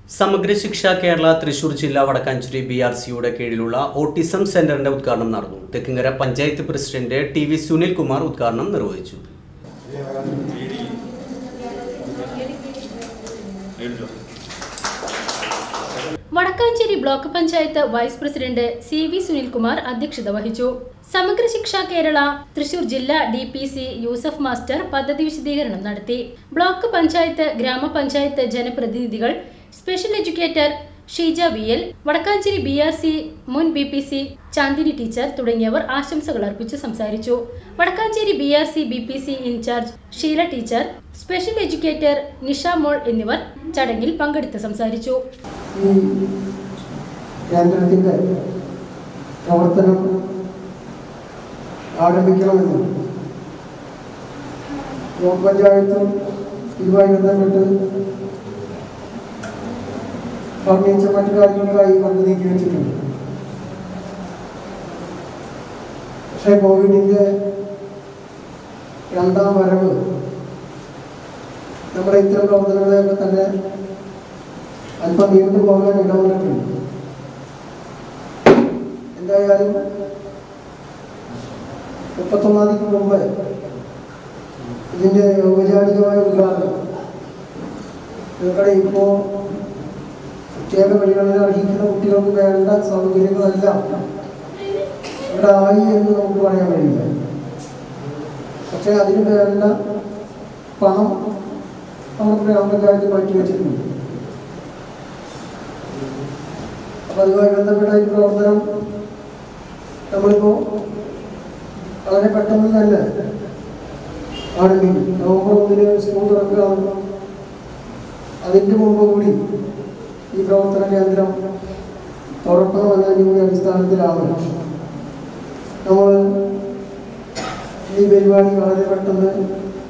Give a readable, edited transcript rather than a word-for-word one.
സമഗ്ര ശിക്ഷ കേരള തൃശൂർ ജില്ലാ വടക്കാഞ്ചേരി VRCയുടെ കീഴിലുള്ള ഓട്ടിസം സെന്ററിന്റെ ഉദ്ഘാടനം നടന്നു. തെക്കിങ്കര പഞ്ചായത്ത് പ്രസിഡന്റ് TV സുനിൽകുമാർ ഉദ്ഘാടനം നിർവഹിച്ചു. Vadakkanchery block panchayat vice president CV Sunilkumar അധ്യക്ഷത വഹിച്ചു. സമഗ്ര ശിക്ഷ കേരള തൃശൂർ ജില്ലാ DPC യൂസഫ് മാസ്റ്റർ പദ്ധതി വിശദീകരണം നടത്തി. ബ്ലോക്ക് പഞ്ചായത്ത്, ഗ്രാമപഞ്ചായത്ത് ജനപ്രതിനിധികൾ, special educator Sheeja VL, Vadakkanchery VRC മുൻ BPC ചാന്ദിനി ടീച്ചർ തുടങ്ങിയവർ ആശംസകൾ അർപ്പിച്ച് സംസാരിച്ചു. Vadakkanchery VRC BPC incharge Sheela teacher, special educator Nisha Mol എന്നിവർ ചടങ്ങിൽ പങ്കെടുത്ത് സംസാരിച്ചു. കേന്ദ്രത്തിന്റെ പ്രവർത്തനം ആരംഭിക്കണമെന്ന് ബ്ലോക്ക് പഞ്ചായത്തും ഇതുമായി ബന്ധപ്പെട്ട് ഫർണിച്ചർ മറ്റു കാര്യങ്ങൾക്കായി ഫണ്ട് നീക്കി വെച്ചിട്ടുണ്ട്. പക്ഷേ കോവിഡിന്റെ രണ്ടാം വരവ് നമ്മുടെ ഇത്തരം പ്രവർത്തനങ്ങളെയൊക്കെ തന്നെ അല്പം നീണ്ടു പോകാൻ ഇടവന്നിട്ടുണ്ട്. എന്തായാലും 31-ാം തീയതിക്ക് മുമ്പ് ഇതിൻ്റെ ഔപചാരികമായ ഉദ്ഘാടനം നിങ്ങളുടെ ഇപ്പോൾ പ്രത്യേക പരിഗണന അർഹിക്കുന്ന കുട്ടികൾക്ക് വേണ്ട സൗകര്യങ്ങളെല്ലാം ഇവിടെ ആയി എന്ന് നമുക്ക് പറയാൻ കഴിയില്ല. പക്ഷേ അതിന് വേണ്ട പണം നമ്മുടെ ഗ്രാമപഞ്ചായത്ത് മാറ്റിവെച്ചിട്ടുണ്ട്. അപ്പം അതുമായി ബന്ധപ്പെട്ട ഈ പ്രവർത്തനം നമ്മളിപ്പോൾ വളരെ പെട്ടെന്ന് തന്നെ ആരംഭിക്കും. നവംബർ 1-ന് സ്കൂൾ തുറക്കുകയാണ്. അതിൻ്റെ മുമ്പ് കൂടി ഈ പ്രവർത്തന കേന്ദ്രം തുറക്കണമെന്നതിൻ്റെ അടിസ്ഥാനത്തിലാണ് നമ്മൾ ഈ പരിപാടി വളരെ പെട്ടെന്ന്